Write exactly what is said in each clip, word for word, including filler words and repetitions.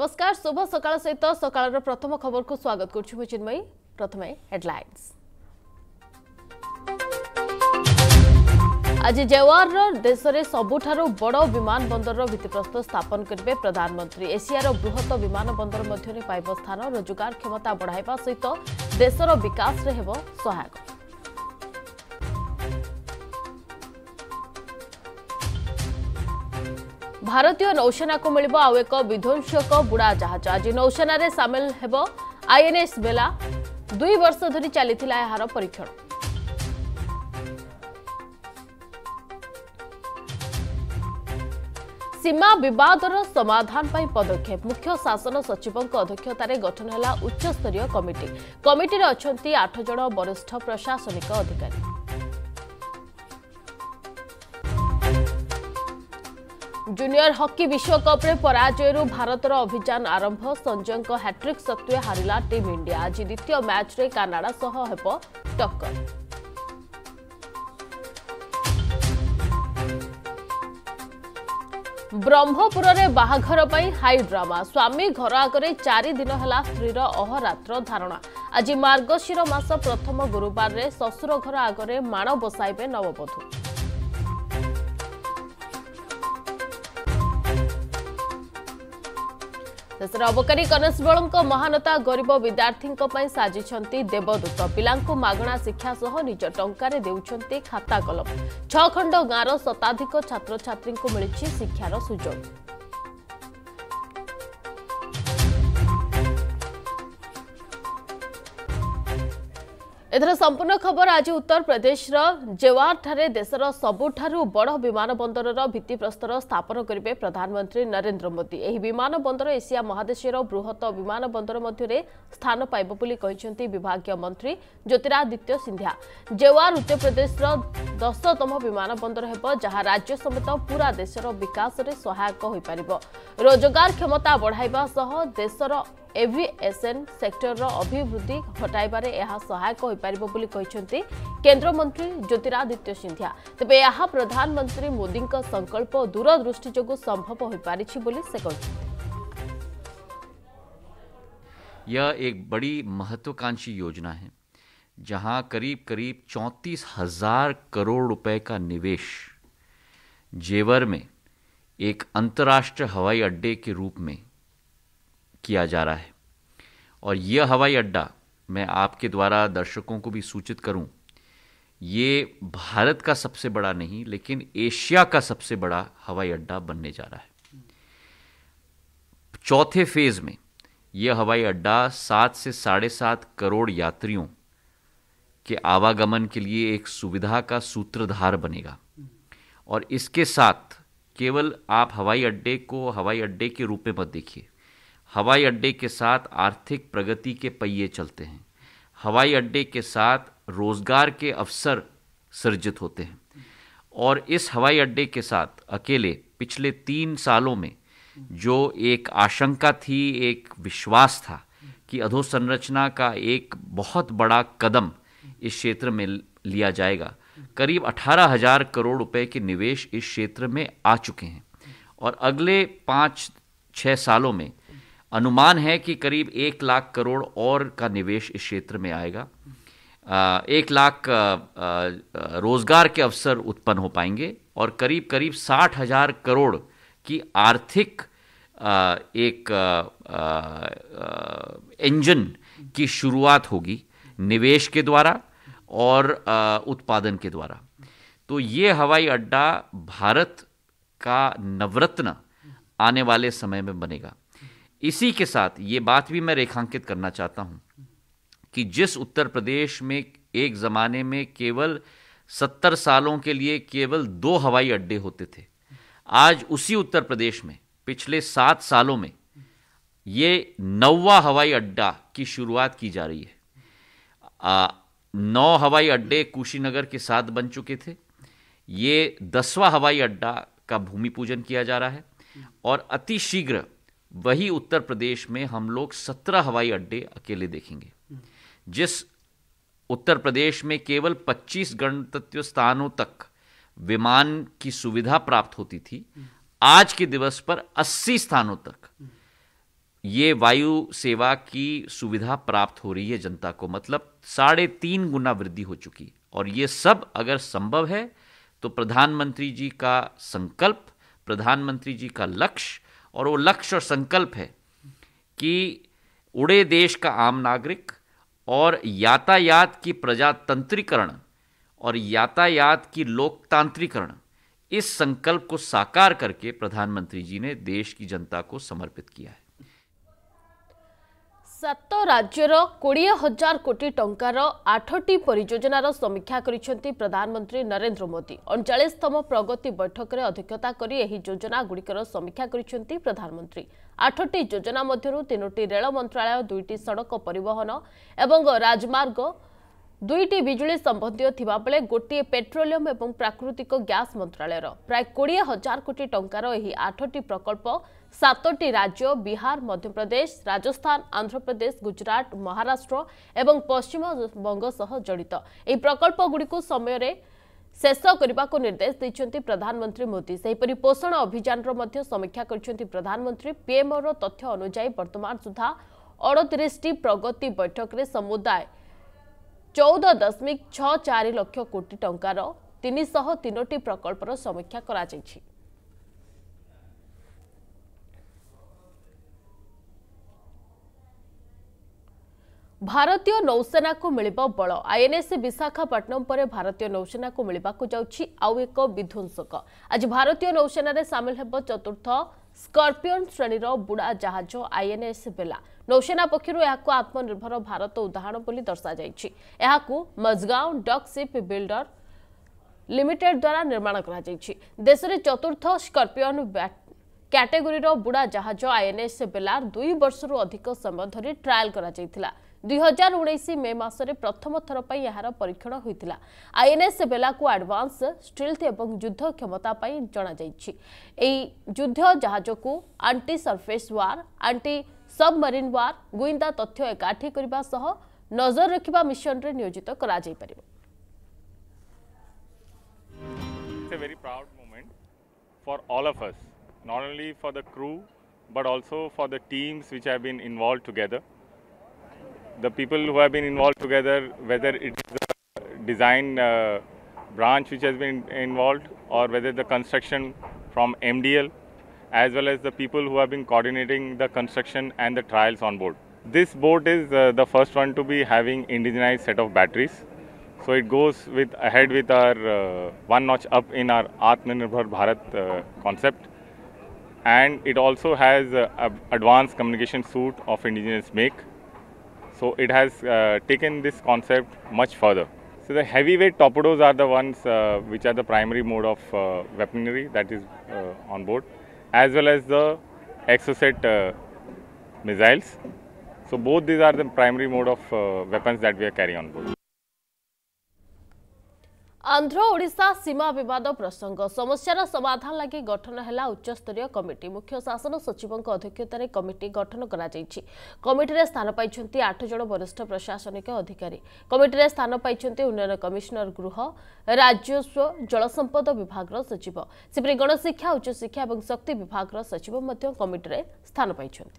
नमस्कार शुभ सकाळ सहित सकाळर प्रथम खबर को स्वागत करछु चिन्मयी। प्रथमे हेडलाइंस। आज जेवार देश में सबुठारु बड़ विमान बंदर भित्तिप्रस्तर स्थापन करेंगे प्रधानमंत्री। एशियार बृहत विमान बंदर मध्य पाइब स्थान। रोजगार क्षमता बढ़ाइबा सहित देशर विकास रे हेबो सहायक। भारतीय नौसेना को मिलिबो आउ एक विध्वंसक बुड़ा जहाज। आज नौसेना रे सामिल हेबो आईएनएस बेला। दुई वर्ष धरी चलीथिला एहार परीक्षण। सीमा विवादर समाधान पाई पदक्षेप। मुख्य शासन सचिवଙ୍କ अध्यक्षतार गठन होला उच्च स्तरीय कमिटी। कमिटी रे अछंती आठ जण वरिष्ठ प्रशासनिक अधिकारी। जूनियर हॉकी विश्वकप रे पराजयरु भारतर अभियान आरंभ। संजयଙ୍କ हैट्रिक सत्वे हारिला टीम इंडिया। आज द्वितीय मैच रे कनाडा सह हेबो टक्कर। ब्रह्मपुर रे बाहाघर पई हाई ड्रामा। स्वामी घर आगरे चारि दिन हला स्त्रीर अहरात्र धारणा। आज मार्गशीर मास प्रथम गुरुवार रे ससुर घर आगरे माण बसाइबे नववधू। देशर अबकारी कनेस्टेबल महानता गरीब विद्यार्थी साजिछंती देवदूत। पिलांकु मागणा शिक्षा सह निज टंकारे देउछंती खाता कलम। छ खंड गाँर शताधिक छात्र छात्री को मिली शिक्षार सुजोग। एथर संपूर्ण खबर। आज उत्तर प्रदेश जेवार ठारे देशर सबुठारु बड़ विमान बंदर भित्तिप्रस्तर स्थापन करेंगे प्रधानमंत्री नरेंद्र मोदी। एही विमान बंदर एशिया महादेशर बृहत विमान बंदर मध्य स्थान पाइब बोली कहिसेंती विभागीय मंत्री ज्योतिरादित्य सिंधिया। जेवार उत्तर प्रदेश दशतम विमान बंदर हेब, जहां राज्य समेत पूरा देशर विकास में सहायक हो पारिबो। रोजगार क्षमता बढ़ाइबा सह देशर एविएशन सेक्टर अभिवृद्धि घटाइबारे यह सहायक हो पारिबो बोली कहिसेंती केंद्र मंत्री ज्योतिरादित्य सिंधिया। तेबे यह प्रधानमंत्री मोदी संकल्प और दूरदृष्टि जोगु संभव हो पारिछि बोली से कहते। यह एक बड़ी महत्वाकांक्षी योजना है जहां करीब करीब चौंतीस हजार करोड़ रुपए का निवेश जेवर में एक अंतर्राष्ट्रीय हवाई अड्डे के रूप में किया जा रहा है। और यह हवाई अड्डा, मैं आपके द्वारा दर्शकों को भी सूचित करूं, ये भारत का सबसे बड़ा नहीं लेकिन एशिया का सबसे बड़ा हवाई अड्डा बनने जा रहा है। चौथे फेज में यह हवाई अड्डा सात से साढ़े सात करोड़ यात्रियों के आवागमन के लिए एक सुविधा का सूत्रधार बनेगा। और इसके साथ केवल आप हवाई अड्डे को हवाई अड्डे के रूप में मत देखिए। हवाई अड्डे के साथ आर्थिक प्रगति के पहिए चलते हैं। हवाई अड्डे के साथ रोजगार के अवसर सृजित होते हैं। और इस हवाई अड्डे के साथ अकेले पिछले तीन सालों में जो एक आशंका थी, एक विश्वास था कि अधोसंरचना का एक बहुत बड़ा कदम इस क्षेत्र में लिया जाएगा। करीब अठारह हजार करोड़ रुपए के निवेश इस क्षेत्र में आ चुके हैं। और अगले पाँच छः सालों में अनुमान है कि करीब एक लाख करोड़ और का निवेश इस क्षेत्र में आएगा। आ, एक लाख आ, आ, रोजगार के अवसर उत्पन्न हो पाएंगे और करीब करीब साठ हजार करोड़ की आर्थिक आ, एक आ, आ, इंजन की शुरुआत होगी निवेश के द्वारा और आ, उत्पादन के द्वारा। तो ये हवाई अड्डा भारत का नवरत्न आने वाले समय में बनेगा। इसी के साथ ये बात भी मैं रेखांकित करना चाहता हूं कि जिस उत्तर प्रदेश में एक ज़माने में केवल सत्तर सालों के लिए केवल दो हवाई अड्डे होते थे, आज उसी उत्तर प्रदेश में पिछले सात सालों में ये नौवां हवाई अड्डा की शुरुआत की जा रही है। आ, नौ हवाई अड्डे कुशीनगर के साथ बन चुके थे। ये दसवां हवाई अड्डा का भूमि पूजन किया जा रहा है और अति शीघ्र वही उत्तर प्रदेश में हम लोग सत्रह हवाई अड्डे अकेले देखेंगे। जिस उत्तर प्रदेश में केवल पच्चीस गंतव्य स्थानों तक विमान की सुविधा प्राप्त होती थी, आज के दिवस पर अस्सी स्थानों तक ये वायु सेवा की सुविधा प्राप्त हो रही है जनता को, मतलब साढ़े तीन गुना वृद्धि हो चुकी। और ये सब अगर संभव है तो प्रधानमंत्री जी का संकल्प, प्रधानमंत्री जी का लक्ष्य, और वो लक्ष्य और संकल्प है कि उड़े देश का आम नागरिक और यातायात की प्रजातंत्रीकरण और यातायात की लोकतांत्रिकरण, इस संकल्प को साकार करके प्रधानमंत्री जी ने देश की जनता को समर्पित किया है। सात राज्यर कोड़े हजार कोटी टंकार आठटी परियोजनार समीक्षा करिसेंती प्रधानमंत्री नरेंद्र मोदी। उनचालीसतम प्रगति बैठक में अध्यक्षता करी एही योजना गुड़िकर समीक्षा करिसेंती प्रधानमंत्री। आठटी योजना मध्यरु तीनोटी रेल मंत्रालय, दुईटी सड़क परिवहन एवं राजमार्ग, दुईटी बिजुली संबंधी थिबा बेले गोटे पेट्रोलियम एवं प्राकृतिक गैस मंत्रालय। प्राय कोड़े हजार कोटी टंकार एही आठटी प्रकल्प सातटी राज्य बिहार, मध्य प्रदेश, राजस्थान, आंध्र प्रदेश, गुजरात, महाराष्ट्र एवं पश्चिम बंग सह जड़ित। एही प्रकल्प गुड़िक समय रे शेष करने को निर्देश देते प्रधानमंत्री मोदी। सेहीपरि पोषण अभियान मध्य समीक्षा करछन्ती प्रधानमंत्री। पीएमओ रो तथ्य अनुसार वर्तमान सुधा अड़तीस टी प्रगति बैठक में समुदाय चौदह दशमिक छह चार लक्ष कोटी टंकार तीन सौ तीनोटी प्रकल्पर समीक्षा करा जायछि। भारतीय नौसेना को मिलिबो बळ। आईएनएस विशाखापट्टनम पर भारतीय नौसेना को मिलवाक जाउछि आउ एक विध्वंसक। आज भारतीय नौसेना रे सामिल हेबो चतुर्थ स्कॉर्पियन श्रेणीर बुड़ा जहाज आईएनएस बेला। नौसेना पक्षरु एहाको आत्मनिर्भर भारत उदाहरण बोली दर्शा जायछि। एहाको Mazagon dock ship builder limited द्वारा निर्माण करा जायछि। देश रे चतुर्थ स्कॉर्पियन कैटेगोरी बुड़ा जहाज आईएनएस बेलार दुई वर्षरु अधिक समय धरी ट्रायल करा जायतिला। दुई हजार उन्नीस मे मासरे प्रथम थर पर यार परीक्षण होइतिला। आईएनएस बेला को एडवांस स्टील्थ एवं युद्ध क्षमता पर जना जायछि। एई युद्ध जहाज को anti surface war, anti submarine war, गुइंदा तथ्य एकाठी करबा सह नजर रखिबा मिशन रे नियोजित करा जाय परिबो। It's a very proud moment for all of us, not only for the crew but also for the teams which have been involved together. The people who have been involved together, whether it's the design uh, branch which has been involved or whether the construction from M D L, as well as the people who have been coordinating the construction and the trials on board. This boat is uh, the first one to be having indigenized set of batteries. So it goes with ahead with our uh, one notch up in our Atmanirbhar Bharat uh, concept. And it also has uh, advanced communication suite of indigenous make. So it has uh, taken this concept much further. So the heavyweight torpedoes are the ones uh, which are the primary mode of uh, weaponry that is uh, on board, as well as the exocet uh, missiles. So both these are the primary mode of uh, weapons that we are carrying on board. Andhra Odisha सीमा विवाद प्रसंग समस्यार समाधान लगी गठन है उच्चस्तरीय committee. मुख्य शासन सचिवों अध्यक्षतार कमिटी गठन करा जायछि। कमिटी रे स्थान पाइछन्ति आठ जण वरिष्ठ प्रशासनिक अधिकारी। कमिटी रे स्थान पाइछन्ति उन्नयन कमिशनर, गृह, राजस्व, जलसंपद विभाग सचिव, सेपरि गणशिक्षा, उच्च शिक्षा और शक्ति विभाग सचिव मध्य कमिटी रे स्थान पाइछन्ति।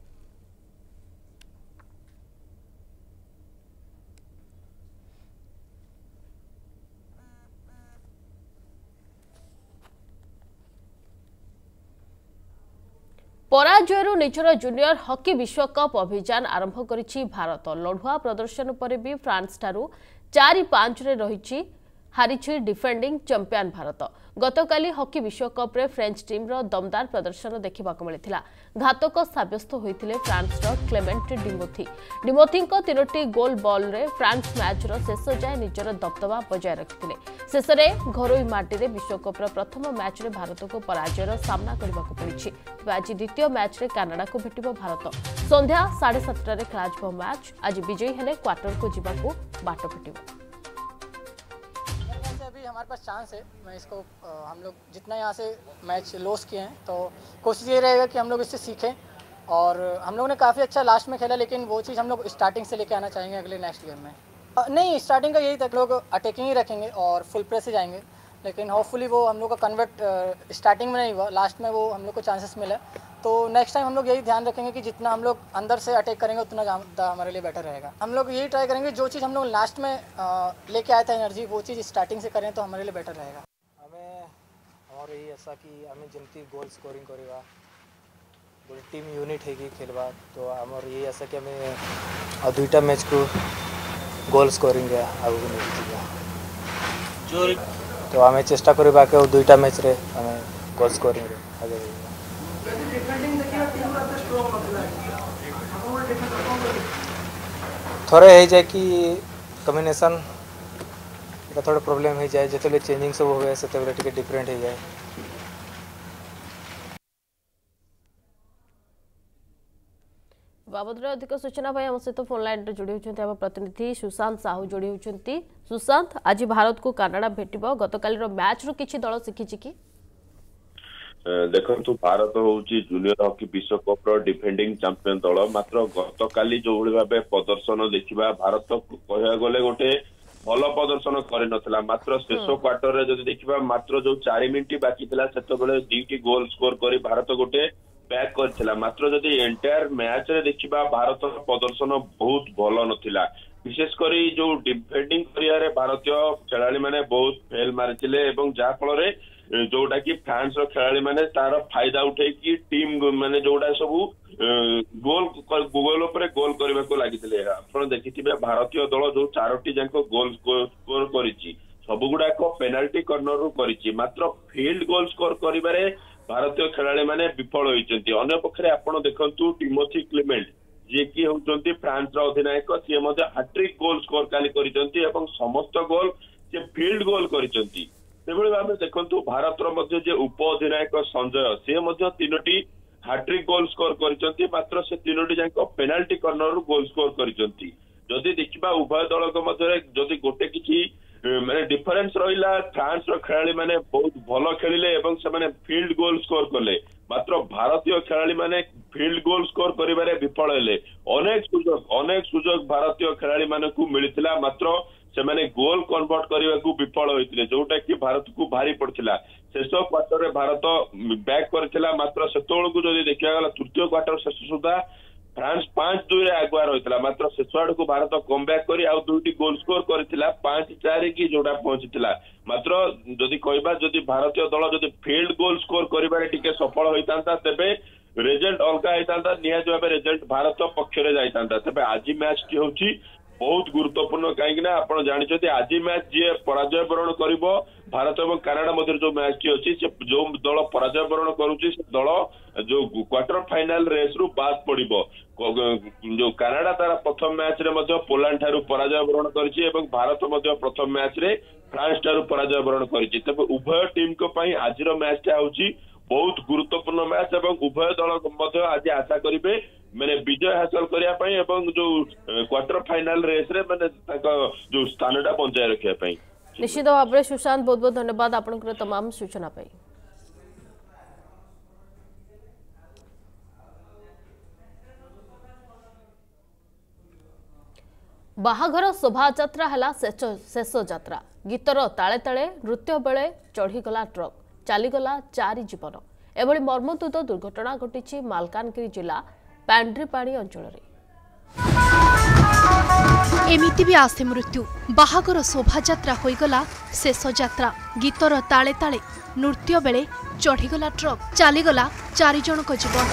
पराजयरु निजर जूनियर हॉकी विश्वकप अभियान आरंभ करिछि भारत। लढुआ प्रदर्शन पर भी फ्रांस ठारू चार पांच रे रहिछि हारिछि डिफेंडिंग चैंपियन भारत। गतकाली हॉकी विश्वकप रे फ्रेंच टीम रो दमदार प्रदर्शन देखिबाक मिलिथिला। घातक साब्यस्त होइथिले फ्रांस रो क्लेमेंट डिमोथी। डिमोथी को तीनोटी गोल बॉल रे फ्रांस मैच रो शेष जाय निजर दबदबा बजाय रखिथिले। शेष रे घरोई माटी रे विश्वकप रो प्रथम मैच रे भारत को पराजय रो सामना करबाक पड़िछि। आज द्वितीय मैच रे कनाडा को भेटिबो भारत। संध्या साढ़े सात रे खेलाजिबो मैच। आज विजयी हेले क्वार्टर को जिबाको बाट भेटिबो। हमारे पास चांस है। मैं इसको हम लोग जितना यहाँ से मैच लॉस किए हैं तो कोशिश ये रहेगा कि हम लोग इससे सीखें। और हम लोगों ने काफ़ी अच्छा लास्ट में खेला, लेकिन वो चीज़ हम लोग स्टार्टिंग से लेके आना चाहेंगे अगले नेक्स्ट गेम में। नहीं, स्टार्टिंग का यही तक लोग अटैकिंग ही रखेंगे और फुल प्रेस ही जाएंगे, लेकिन होपफुली वो हम लोग का कन्वर्ट स्टार्टिंग में नहीं हुआ, लास्ट में वो हम लोग को चांसेस मिला तो नेक्स्ट टाइम हम लोग यही ध्यान रखेंगे कि जितना हम लोग अंदर से अटैक करेंगे उतना ज़्यादा हमारे लिए बेटर रहेगा। हम लोग यही ट्राई करेंगे जो चीज़ हम लोग लास्ट में लेके आए थे एनर्जी, वो चीज़ स्टार्टिंग से करें तो हमारे लिए बेटर रहेगा। हमें और यही ऐसा कि आम जमी गोल स्कोरिंग करवा गोटे टीम यूनिट होगी खेलवा, तो आमर यही आशा कि आम दुईटा मैच को गोल स्कोरिंग आगे नहीं जो तो आम चेष्टा करवा कि दुईटा मैच रे आम गोल स्कोरिंग आगे थोड़े हो जाए कि कम्बिनेशन थोड़ा प्रोब्लेम हो जाए, जिते चेंजिंग सब हुए से डिफरेंट हो जाए। बाबद अधिक सूचना आम सहित फोन लाइन जोड़ी होती आम प्रतिनिधि सुशांत साहू जोड़ी होती। सुशांत, आज भारत को कानाडा भेट गतकाल मैच रू किसी दल शिखी कि देखु भारत हूँ जूनियर हॉकी विश्वकप डिफेंडिंग चैंपियन दल, मात्र गतकाली जो भाव प्रदर्शन देखा भारत कह गले गोटे भल प्रदर्शन कर मात्र शेष क्वार्टर जब देखा मात्र जो चार मिनिट बाकी से दुईटी गोल स्कोर कर भारत गोटे बैक कर मात्र जब एंटायर मैच रे देखा भारत प्रदर्शन बहुत भल नथिला, विशेषकर जो डिफेंडिंग करिया भारतीय खेलाड़ी मैंने बहुत फेल मारी जहाँफल जोटा कि फ्रांस खेलाड़ी मैंने तार फायदा उठे कि टीम मैंने जोटा सब गोल गोल उपर गोल करने को लगी आप देखिए भारतीय दल जो चारोटी जाक गोल स्कोर कर सबुगुड़ाक पेनाल्टी कर्नर रू कर मात्र फील्ड गोल स्कोर कर भारतीय खेलाड़ी मैंने विफल होती। अन्य पक्षे आपड़ देखु टिमोथी क्लेमेंट जी की होती फ्रांस अधिनायक सी हाट्रिक गोल स्कोर काली कर समस्त गोल सी फील्ड गोल कर भाव देखु भारतर जे उप अधिनायक संजय सी तीनो हाट्रिक गोल स्कोर कर मात्र से तीनो जाक पेनाल्टी कर्नर गोल स्कोर कर जदि देखा उभय दल मध्य जदि गोटे किसी माने डिफरेंस रहा फ्रांस खेलाड़ी मैंने बहुत भल खेलिले एवं से फील्ड गोल स्कोर कले, मात्र भारतीय खेलाड़ी मैंने फील्ड गोल स्कोर करिबारे विफल हेले। अनेक सुजोग अनेक सुजोग भारतीय खेलाड़ी मानकु मिलिथिला मात्र से मैंने गोल कन्वर्ट करने को विफल होते जोटा कि भारत को भारी पड़ता। शेष क्वार्टर रे भारत बैक करथिला मात्र सेतोल को जदि देखा गला तृतीय क्वार्टर शेष सुधा फ्रांस पांच दुई आगुआ रही मात्र शेष आड़ को भारत कम बैक कर दुईटी गोल स्कोर करथिला पांच चार की जोड़ा पहुंची मात्र जदि कहबा जदि भारतीय दल जदि फील्ड गोल स्कोर करिबारे टिके सफल होइतांता तेबे रिजल्ट अलगा होइतांता, निहाती भाबे रिजल्ट भारत पक्ष रे जाइतांता। तेबे आज मैच टी होची बहुत गुरुत्वपूर्ण कहीं आप जानते आज मैच जी पराजय वरण कर भारत और कानाडा मध्य जो मैच टी अच्छी जो दल पराजय वरण करुच्ची से दल जो क्वार्टर फाइनाल रेस रु बाद पड़ो जो कानाडा तार प्रथम मैच रे पोलैंड ठारू पराजय वरण कर भारत प्रथम मैच रे फ्रांस ठारू पराजय वरण कर उभय टीम को आज मैच टा हूँ बहुत गुरुत्वपूर्ण मैच और उभय दल आज आशा करेंगे मैंने विजय हासिल करने जो क्वार्टर फाइनाल रेस रे मैंने जो स्थान टा बंचाई रखा। निश्चित भाव में सुशांत बहुत बहुत धन्यवाद आपनकर तमाम सूचना पाई। बाहाघर शोभा यात्रा है शेष यात्रा गीतर ताले ताले नृत्य बेले चढ़ीगला ट्रक चलीगला चारि जीवन एभली मर्मन्तुद दुर्घटना घटी मालकानगिरी जिला पांड्रीपाणी अंचल एमिति भी आसे मृत्यु बाहागर शोभा यात्रा होईगला शेष यात्रा गीतर ताले ताले नृत्य बेले चढ़ीगला ट्रक चलीगला चारि जनक जीवन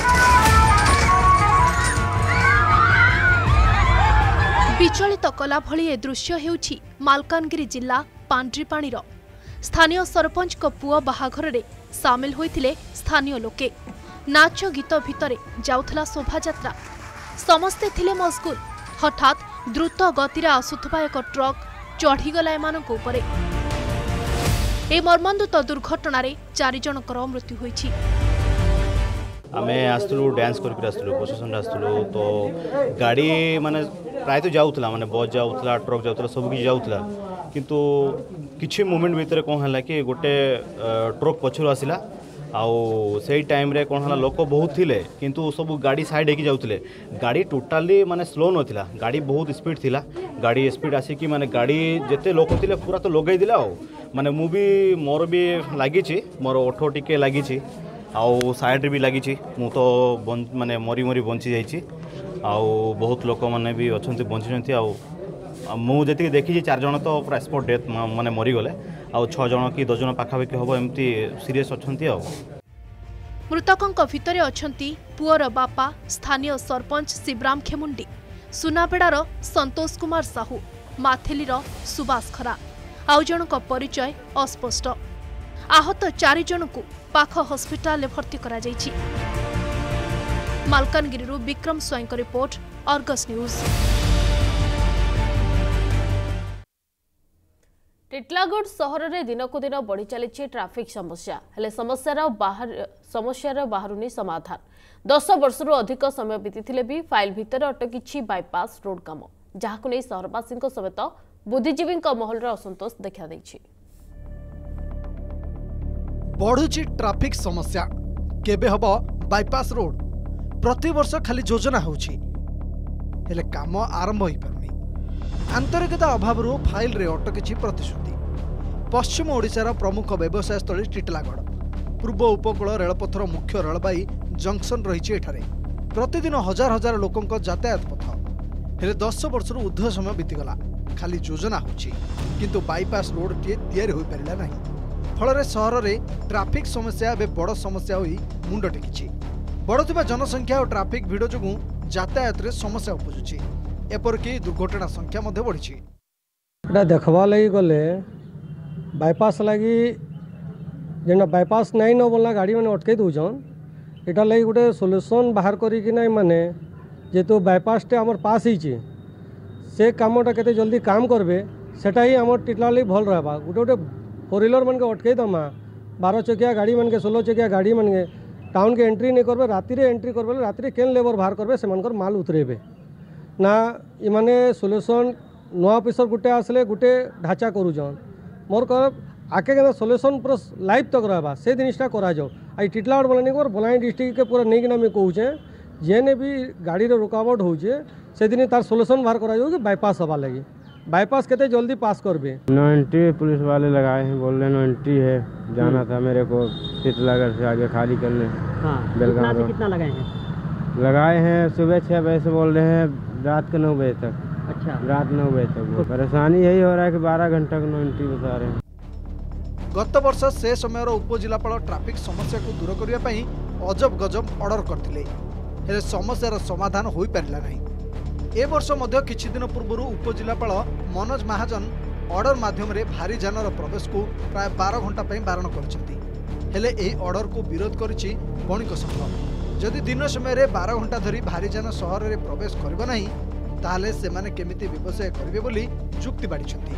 विचलित कला भली ए दृश्य हेउछि मालकानगिरी जिला पांड्रीपाणीर स्थानीय सरपंच को पुओ बाहाघर रे सामिल होइथिले स्थानीय लोके नाच गीत भितरे जाउथला शोभा यात्रा समस्ते थिले मशगुल हठात द्रुत गतिरे आसुथबा एक ट्रक चढ़ीगला एमानक उपरे ए मर्मन्तुद दुर्घटना रे चारि जनकर मृत्यु होइछि। आमे आस्तलु डांस करके आस्तलु प्रोसेशन आस्तलु तो गाड़ी माने प्राय तो जाउथला माने बस जाउथला ट्रक जाउथला सब कि जाउथला किंतु किछि मोमेंट भितर कोन हला कि गोटे ट्रक पछरु आसिला आउ से टाइम रे कोन हला लोक बहुत थिले किंतु सब गाड़ी साइड हेकी जाउथले गाड़ी टोटाली माने स्लो नथिला गाड़ी बहुत स्पीड थिला गाड़ी स्पीड आसी कि माने गाड़ी जेते लोक थिले पूरा तो लगै दिला माने मु भी मोर भी लागी छी मोर ओठो टिके लागी छी आउ साइड भी लगी मु तो माने मरी मरी बंची जाइए आउ बहुत लोक मैंने भी अच्छा बंची आउ मुझे देखी चार जन तो पूरा स्पॉट डेथ माने मरीगले आउ छः जन कि दस जन पाखापाखि हम एमती सीरीयस अच्छा। मृतकों भितर अछंती पुअर बापा स्थानीय सरपंच शिवराम खेमुंडी, सुनापेड़ार संतोष कुमार साहू, माथेलीर सुभाष खरा, आउ जनक परिचय अस्पष्ट। आहत चारि जनकु पाख हस्पिटाल भर्ती करा जायछि। Malkangiri Vikram Swain report, Argus news. Titlagarh सहर में दिनकु दिन बढ़ी चली ट्राफिक समस्या हेले समस्यार बाहर समस्यार बाहरुनी समाधान। दस वर्ष अधिक समय बीती भी फाइल भितर अटकी बाईपास रोड काम, जहां नहीं सहरवासी समेत बुद्धिजीवी महल असंतोष देखा देछि। बढ़ुची ट्राफिक समस्या केबे हब बाईपास रोड प्रति वर्ष खाली योजना होछि हेले काम आरंभ होई परनी। आंतरिकता अभाव फाइल रे अटकी प्रतिश्रुति। पश्चिम ओडिशार प्रमुख व्यवसाय स्थली टिटलागढ़ पूर्व उपकूल रेलपथर मुख्य रेलबाई जंक्शन रही एठारे प्रतिदिन हजार हजार लोकों यातायात पथ हेले दस वर्ष ऊर्ध्व समय बीतीगला खाली योजना होछि किंतु बाईपास रोड टे तैयारी होई परिला नाही। फल सहर में ट्राफिक समस्या एवं बड़ समस्या होई मुंड टेकी। बढ़ुवा जनसंख्या और ट्राफिक भिड़ जो यातायात रे समस्या उपजुची, एपरिक दुर्घटना संख्या बढ़ी। देखवा लगी गले बाईपास लगी जेना बाईपास नहीं न बोलना गाड़ी मैंने अटकई दौन इटा लगी गोटे सोल्यूशन बाहर करी माने जेतु बाईपास टे आमर पास ही से कामटा केते जल्दी काम करबे सेटा ही आमर टिटला लगी भल रहबा। गोटे गोटे फोर व्हीलर मन के अटकई दमा बारह चकिया गाड़ी मन के सोलह चकिया गाड़ी मन के टाउन के एंट्री नहीं करबे, राति रे एंट्री करबे, राति रे केन लेबर बाहर करबे से मनकर माल उतरेबे ना। इमाने सोल्यूशन नुआ ऑफिसर गुटे आसले गुटे ढांचा करूछन मोर कर आके के सोल्यूशन पूरा लाइव तक रहबा से जिनिसटा करा जाओ। आई टिटलागढ़ बोले नहीं बलांगीर डिस्ट्रिक्ट के पूरा नहीं कि कहूचे जेने भी गाड़ी रे रुकावट होचे से दिन तार सोल्यूशन बाहर करा जाओ कि बाईपास हवा लगी। बाईपास केते जल्दी पास करबे। नो एंट्री पुलिस वाले लगाए हैं, बोल रहे नो एंट्री है, जाना था मेरे को टिटलागढ़ से आगे खाली करने। हाँ, बेलगाम से कितना लगाए हैं? लगाए हैं सुबह छः बजे से बोल रहे हैं रात के नौ बजे तक। अच्छा, रात नौ बजे तक। तो परेशानी यही हो रहा है कि बारह घंटा का नो एंट्री बता रहे हैं। गत वर्ष से समय उपजिलापाल ट्राफिक समस्या को दूर करने अजब गजब ऑर्डर करथिले हेले समस्यार समाधान हो पारिला नहीं। ए वर्ष मध्य किछि दिन पूर्व उपजिलापाल मनोज महाजन ऑर्डर माध्यम रे भारी जानर प्रवेश को प्राय बारह घंटा बारण करछंती हेले एही ऑर्डर को विरोध करिछि बणिक संघ। जदि दिन समय रे बारह घंटा धरी भारी जान सहर रे प्रवेश करबो नहीं ताले से माने केमिति व्यवसाय करबे बोली जुक्ति बाड़ीछंती।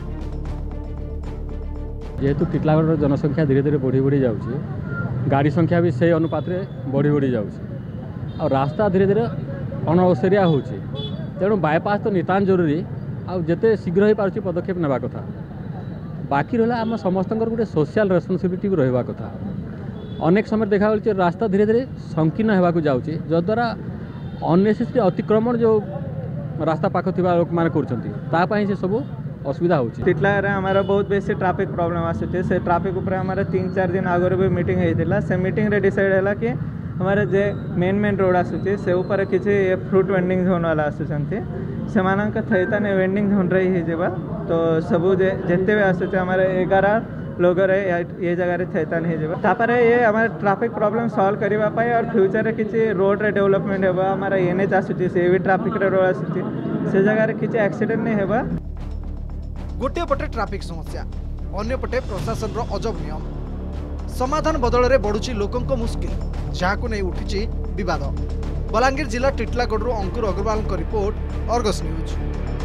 जेहेतु टिटलागढ़ जनसंख्या धीरे धीरे बढ़ी बढ़ी जाउछि, गाड़ी संख्या भी से अनुपात रे बढ़ी बढ़ी जाउछि और रास्ता धीरे धीरे अनवसरिया होछि। तेणु बाईपास तो नितान जरूरी आ जिते शीघ्र हो पार्छ पदक्षेप नेबा कथा। बाकी रहा आम समस्त गोटे सोशल रेस्पॉन्सिबिलिटी भी रहा कथा। अनेक समय देखा रास्ता धीरे धीरे संकीर्ण होगा जाऊँगी जद्वारा अननेसेसरी अतिक्रमण जो रास्ता पाख थी लोक मैंने कर से सब असुविधा हो। टिटलागढ़ हमारा बहुत बेसी ट्रैफिक प्रॉब्लम आसूचे से ट्रैफिक ऊपर हमारा तीन चार दिन आगे भी मीटिंग होता से मीटिंग रे डिसाइड है कि हमारे जे मेन मेन रोड आसूचे से ऊपर किसी फ्रूट वेंडिंग जोन वाला आसुचंती से मानक थैताने वेंडिंग जोन रही ही जेबा तो सबू जे जेते भी आसूचे हमारे ग्यारह लोग ये जगह रे थैतान ही जेबा तापर ये हमारे ट्रैफिक प्रॉब्लम सॉल्व करबा पाए और फ्यूचर रे किसी रोड रे डेवलपमेंट हेबा हमारा एनएच आसूचे से भी ट्रैफिक रे रोड आसूचे से जगह रे किसी एक्सीडेंट नहीं हेबा। गोटे पटे ट्रैफिक समस्या अन्य पटे प्रशासन रो अजब नियम समाधान बदल रे बढ़ुची लोकंको मुश्किल जहां नहीं उठी विवाद। बलांगीर जिला टिटलागढ़ अंकुर अग्रवाल को रिपोर्ट, अर्गस न्यूज।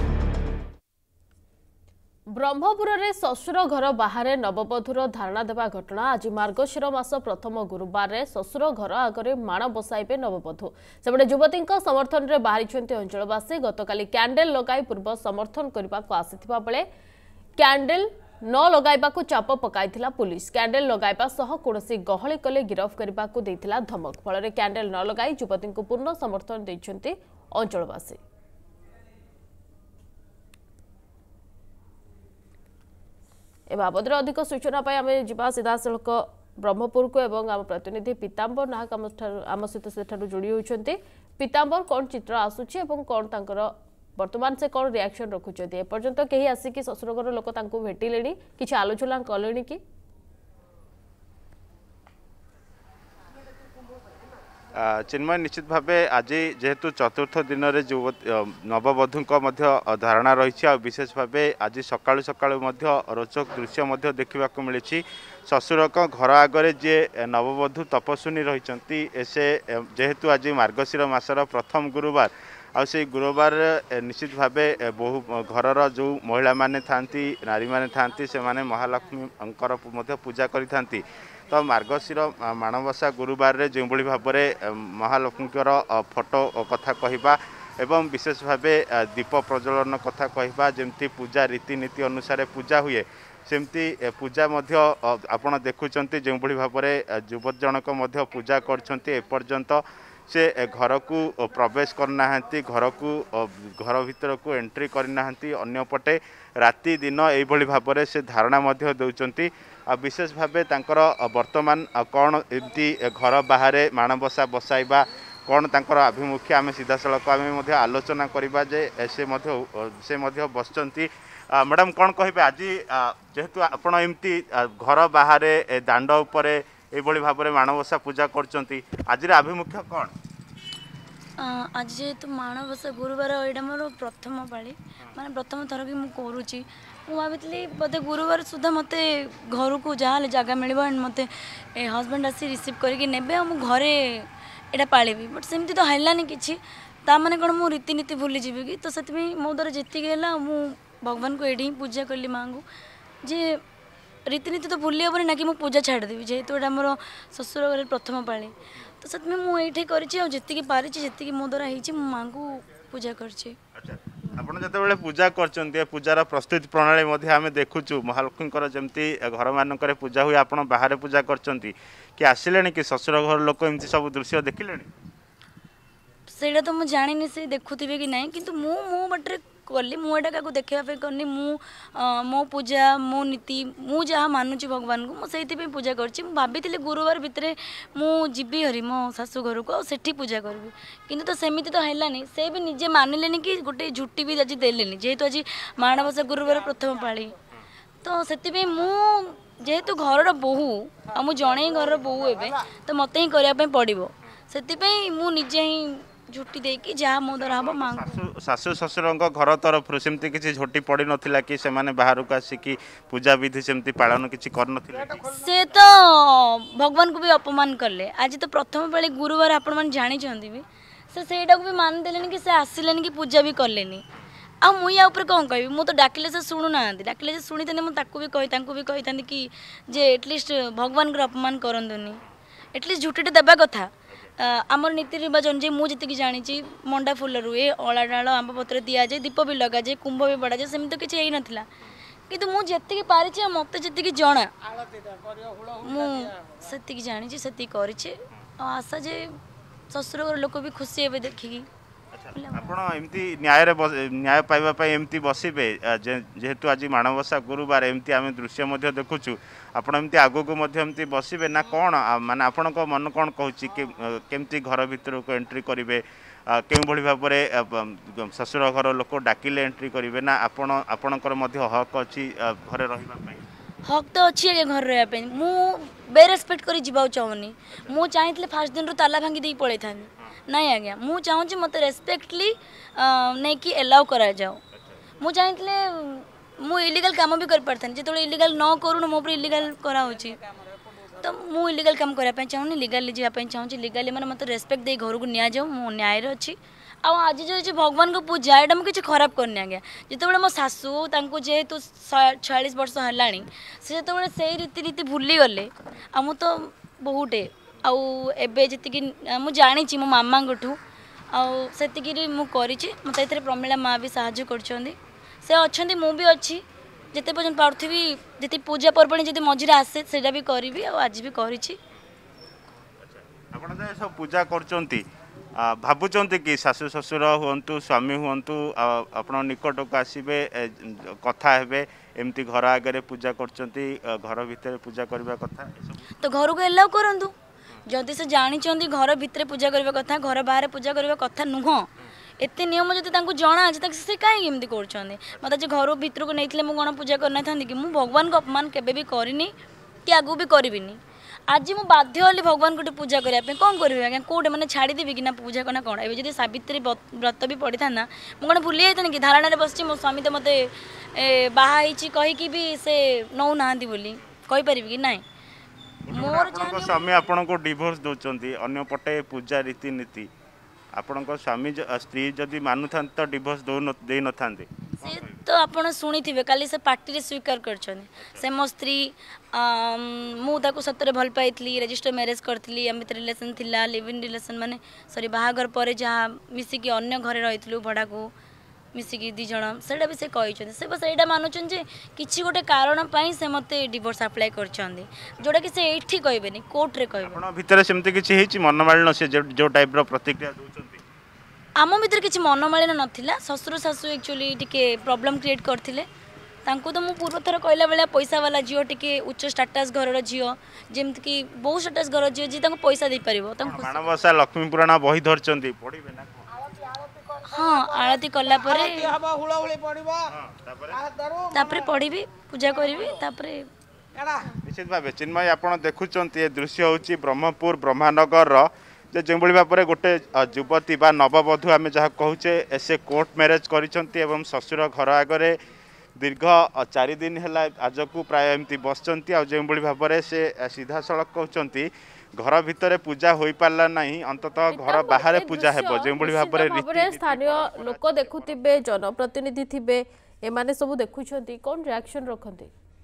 ब्रह्मपुर में शशुर घर बाहर नववधूर धारणा देवा घटना। आज मार्गशीर मास प्रथम गुरुवार में शशुर घर आगे माण बसाइबे नववधू। सेपटे युवती समर्थन में बाहरी अंचलवासी गतकाली कैंडेल लगाई पूर्व समर्थन करने को आसीथिबा बेले कैंडेल न लगाइबाकू चाप पकाइथिला पुलिस। कैंडेल लगाइबा सह कोनोसी गहली कले गिरफ करने को देइथिला धमक। फल कैंडेल न लगाई युवती को पूर्ण समर्थन देइछन्ति अंचलवासी। ए बाबद अधिक सूचना आम जा सीधासख ब्रह्मपुर को एवं आम प्रतिनिधि पीताम्बर नाहक आम सहित सेठारु जोड़ी होइछन्ते। पीताम्बर कौन चित्र आसुछि एवं कौन तांकर वर्तमान से कौन रिएक्शन रखुछन्ते? ए पर्यंत केही आसिकी ससुरघर लोक तांको भेटिलेनी किछि आलोचना कलेनी कि? चिन्मय निश्चित भाव आज जेहेतु चतुर्थ दिन में जो नववधू धारणा रही विशेष भाव आज सकाळु सकाळु रोचक दृश्य देखा मिली ससुर घर आगे जे नववधू तपस्विनी रही से जेहेतु आज मार्गशीर मासर प्रथम गुरुवार आ से गुरुवार निश्चित भाव बहु घर जो महिला माने थांती नारी माने थांती से माने महालक्ष्मी पूजा करी थांती। तो मार्गशीर माणबसा गुरुवार रे जो भाव में महालक्ष्मीकर फोटो कथा कहवा एवं विशेष भाव दीप प्रज्वलन कथा कहवा जमती पूजा रीतिनीति अनुसार पूजा हुए सेमती पूजा आपण देखुंत जो भाव में युवत जनक पूजा करपर्यंत से घर को प्रवेश करना घर को घर भीतर को एंट्री करना अन्यपटे राति दिन यही भाव में से धारणा दौरान विशेष भाव तांकर वर्तमान कौन एमती घर बाहर माणबसा बसाइबा कौन तांकर आभिमुख्य आम सीधा सड़क आम आलोचना करवा जे से से बसचंती। मैडम कौन कहे आज जेहेतु आपण एमती घर बाहर दांड उपरे एभली भाव में माणबसा पूजा करचंती आज आभिमुख्य कौन? आज जेहेतु माणबसा गुरुवार यहाँ मोर प्रथम पाली माने प्रथम थर कि मुझे करुच्ची भाई बोधे गुरुवार सुधा मत घर को जहाँ जगह मिल मत हजबैंड आसी रिसीव करके नेबे मु घरे एटा पालिबी बट सेमती तो हलानी किछि ता माने कोन मु रीतिनीति भूली जीवी कि तो से मो द्वारा जीति गला मु भगवान को एडी पूजा कली माँ को जे रीतिनीति तो भूली हेबनी ना कि मु पूजा छाड़देवी जेहेतु एटा मोर ससुर घर प्रथम पाली तो से मुझे करती पारी मो द्वारा होती माँ को पूजा कर आपड़ जो पूजा कर पूजार प्रस्तुति प्रणाली आम देखुचु महालक्ष्मी जमती घर मानक पूजा हुए आप बाहर पूजा कर आसिले कि ससुर घर लोक एमती सब दृश्य देखिले सेटा तो मुझे जानी से देखुवे कि ना कि मु मो बटे कली मुझे क्या देखापी करनी मु मो पूजा मो नीति मु जहाँ मानुची भगवान को मुझे पूजा कर भाभी गुरुवार भितर मुझी हरी मो शाशु घर को सेठी पूजा करी कि तो सेमती तो है से भी निजे मानिले कि गोटे झुटी भी आज देले जेहेतु आज माणबसा गुरुवार प्रथम पाली तो से जेहेतु घर बोहू आ मु जड़े घर बोहू एवं तो मत ही करने पड़ो से मुझे ही झुटी देकी जहाँ मो द्वारा हम माँ शाशु ससुर घर तरफ सेमती किसी झोटी पड़ नाला कि से बाहर को आसिकी पूजा विधि सेमती पालन किसी कर से तो भगवान को भी अपमान कले आज तो प्रथम पाली गुरुवार आपण मैंने जानी भी से सेटा को भी मान देले कि से आसिले कि पूजा भी कले आ मुई या ऊपर कौन कह मु तो डाकिले से शुणु ना डाकिले से शुणी था मुझे भी कही भी कही था कि जे एटलिस्ट भगवान को अपमान करंदुनी एटलिस्ट झुटीटे देवा कथा आमर नीति रिवाज अनुजाई मुझे जानी मंडा फुल रुए अला डाल आंब पत्र दि जाए दीप भी लगा जाए कुंभ भी बड़ा जाए सेमती तो किसी नाला कि मुझे पारी मत जी जना मुझे जानी से कर आशा जे ससुर घर लोक भी खुशी हे देखिकी आपण एमती न्याय न्याय पाइबापी एमती बसबे जेहेतु आज माणबसा गुरुवार एमती आम दृश्य देखुचु आपण एमती आगो को एमती बसबे ना कौन माने आपण को मन कौन कहूँ केमती घर भीतर को एंट्री करेंगे के भाव में ससुर घर लोक डाकिले एंट्री करेंगे ना आपण आपणकर हक अच्छी घरे रही हक तो अच्छी है घर रहा मु बेरेस्पेक्ट कर जावा चाहूनी मु चाहिए फास्ट दिन ताला भांगी दे पड़े था नहीं आज्ञा मु चाहूँ मत रेस्पेक्टली नहीं कि एलाउ करा जाओ मु चाहिए मु इलीगल काम भी कर पारथानी जो इलीगल न करूँ मो पर इलीगल करा तो मु इलीगल काम करने चाहूनी लीगली जावाई चाहूँगी लीगली मैंने मत रेस्पेक्ट दे घर को नि जाओ मो न्याय अच्छी आज जो भगवान को पूजा यहाँ मुझे किसी खराब करनी आज्ञा जो मो शाशु जेहेतु छयालीस वर्ष है से जो से रीतिनीति भूली गले आ मु तो बहुटे आउ एबे जी मु जानी मो मामा ठू आती मुझे मत प्रमिला माँ भी साहाଯ୍य कर अच्छा मु भी अच्छी जिते पर्यटन पार्थी जी पूजा पर्वणी जी मझे आसे से भी करी आज भी करी सब पूजा कर भावुंट कि शाशु ससुर हूँ स्वामी हूँ आप निकट को आसबे कथा हे एमती घर आगे पूजा करचंती घर भितर पूजा करबा कथा तो घर को एलाउ करंतु जदि से जानी घर भितर पूजा करबा कथा घर बाहर पूजा करबा कथा नुह एते नियम जदि तांको जना अछि से काहे एमती करछंदी मते जे घर भितर को नैथिले मु कोन पूजा करना थांदी कि मु भगवान को अपमान केबे भी करिनी कि आगु भी करबिनी आज मु बाध्य होली भगवान को पूजा करिया पे कोन करबे आज्ञा कोडे माने छाड़ी देबी कि ना पूजा करना कोन एबे जदि सावित्री व्रत भी पड़ी था ना मु कोन भूली जाइतनी कि धारणा रे बसची मो स्वामी तो मते बाहा हिची कहि कि भी से नौ नांदी बोली कहि परिबी कि नाही मोर स्वामी आपन को डिवोर्स दोचंती अन्य पटे पूजा रीति नीति आपन को स्वामी स्त्री जदि मानु थान तो डिवोर्स दो न दे न थांदे से तो आपन सुनी थिबे काली से पार्टी रे स्वीकार करछन से मो स्त्री मु ताको सतरे भल पाइतली रजिस्टर मैरिज करतली अमित रिलेशन थिला लिव इन रिलेशन माने सॉरी बाहागर परे जहा मिसी कि अन्य घरे रहितलु भडा को मिसिकी दी जण सेटा भी से कहिछन से बस एटा मानुछन जे किछि गोटे कारण पई से मते डिवोर्स अप्लाई करछन जोडा कि से एठी कहबेनी कोर्ट रे कहबे आपण भितर सेमते किछि हेछि मनमालिन से जो टाइप रो प्रतिक्रिया दोचंती आम भितर किछि मनमालिन नथिला ससुर सासु एक्चुअली टिके प्रॉब्लम क्रिएट करथिले तांको तो मु पूर्व थर कहला बेला पैसा वाला जियो टिके उच्च स्टेटस घर रो जियो जेमति कि बहु स्टेटस घर जियो जे तांको पैसा दे परिबो तांको मानवसा लक्ष्मी पुराण बही धरचंती पढिबे ना हाँ आरती कला परे तापरे पढ़ी पूजा करी निश्चित भाव चिन्मय आपड़ देखुं ये दृश्य हूँ ब्रह्मपुर ब्रह्मानगर जो भाव में गोटे युवती बा नववधू आम जहाँ कहूचे से कोर्ट मैरेज कर ससुर घर आगे दीर्घ चार दिन है आज को प्राय एमती बसचंती जो भाव में से सीधा सड़क कहते घर भितर पूजा हो पारला नहीं अंततः घर बाहर पूजा हेबो जे बळी भाबरे रीति स्थानीय लोक देखुतिबे जनप्रतिनिधि थिबे एमाने सब देखुछंती कोन रिएक्शन रखंती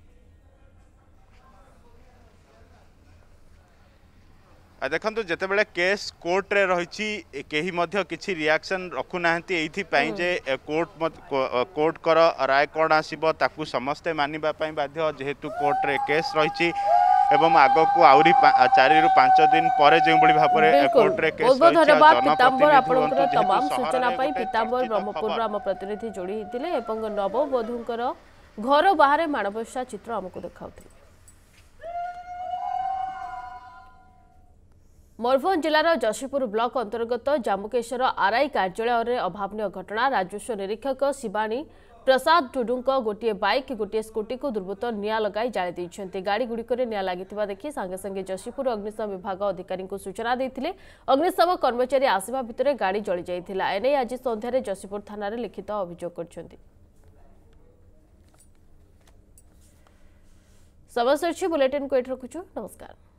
आ देखंतु जते बेले केस कोर्ट रे रहिछि केही मध्य किछि रिएक्शन रखु नाहंती एथि पई जे कोर्ट कोर्ट कर राय कोन आसीबो ताकू समस्त मानिबा पई बाध्य जेहेतु कोर्ट रे केस रहिछि एवं आग को आउरी चार रु पांच दिन पर जो भाव में कोर्ट रे केस बहुत धन्यवाद पीतांबर आपनकर तमाम सूचना पाई पीतांबर ब्रह्मपुर आम प्रतिनिधि जोड़ी हितिले एवं नववधूंकर घर बाहर माणबसा चित्र हमको देखाउथिले मयूरभंज जिलार जशीपुर ब्लॉक अंतर्गत जामुकेश्वर आरआई कार्यालय में अभावनीय घटना राजस्व निरीक्षक शिवानी प्रसाद टुडू गोटे बाइक गोटे स्कूटी को दुर्बृत्त निया लगाई जाली देइछन्ते गाड़ी गुड़िक निया लागितिबा देखि संगे संगे जशीपुर अग्निशम विभाग अधिकारी को सूचना देइथिले अग्निशम कर्मचारी आसिबा भितरे गाड़ी जली जाइथिला एने आज संध्यारे जशीपुर थाना रे लिखित अभियोग करछन्ते समस्त बुलेटिन को एठ रखुछु नमस्कार।